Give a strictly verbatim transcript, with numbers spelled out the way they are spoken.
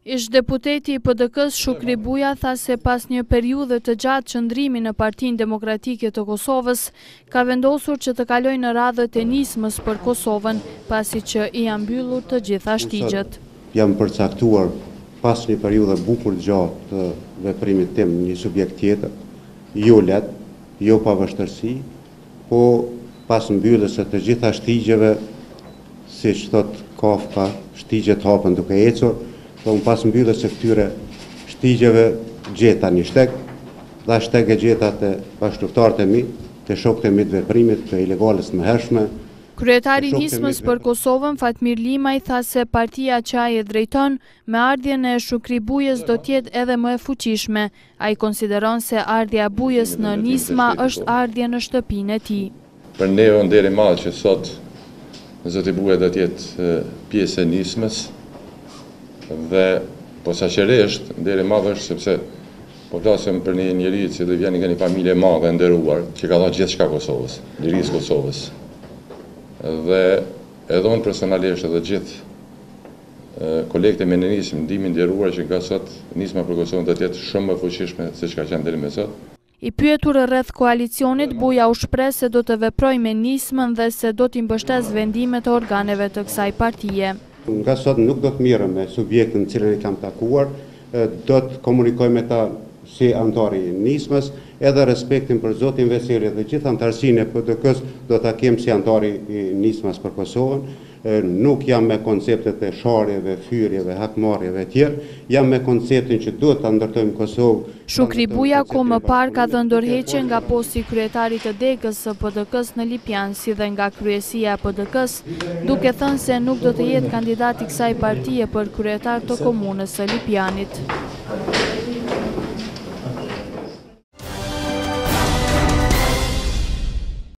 Ish deputeti i P D K-s Shukri Buja tha se pas një periudhe të gjatë qëndrimi në Partinë Demokratike të Kosovës, ka vendosur që të kalojë në radhët e nismës për Kosovën, pasi që i janë mbyllur të gjitha shtigjet. Jam përcaktuar pas një periudhe bukur gjatë të veprimit tim një subjekt tjetër, jo let, jo pa vështërsi, po pas mbylljes së të gjitha shtigjeve, siç thot Kafka, shtigjet hapen duke ecur. Po unë pas mbylljes së këtyre shtigjeve gjeta një shteg, dhe shteg e gjeta të bashkëluftarët e mi, të shokët e mi të veprimit, të ilegales të mëhershme. Kryetari i nismës për Kosovën, Fatmir Limaj, tha se partia që ai e drejton, me ardhjen e Shukri Bujës do t'jetë edhe më e fuqishme. Ai konsideron se ardhja e Bujës në nisma është ardhje në shtëpinë e tij. Për ne është nder i madh që sot zoti Buja do t'jetë pjesë e nismës. Dhe posaçërisht deri më madh është sepse po flasim për një njeri që do vjen nga një familje e madhe e nderuar, që ka dhënë gjithçka Kosovës, lirisë Kosovës. Dhe edhe unë personalisht edhe gjithë kolegët e menë nismë ndihmë nderuar që nga sot nisma për Kosovën do të jetë shumë më fuqishme se çka kanë deri më sot. I pyetur rreth koalicionit, Buja u shpreh se do të veprojë me nismën dhe se do t'i mbështes vendimet e organeve të kësaj partie. Nga sot nuk do të mirëm me subjektin cilën e kam takuar, do të komunikoj me ta si antari i nismës, edhe respektin për zotin Veseli dhe gjithë antarësinë e P D K-s do ta kem si antari i nismës për Kosovën. Nuk jam me konceptet e sharjeve, fyrjeve, hakmarrjeve e tjerë, jam me konceptin që duhet ta ndërtojmë Kosovë. Shukri Buja ko më parë ka dhënë ndërheqje nga posti kryetarit të degës së P D K-s në Lipjan, si dhe nga kryesia e P D K-s, duke thënë se nuk do të jetë kandidat i kësaj partie për kryetar të komunës së Lipjanit.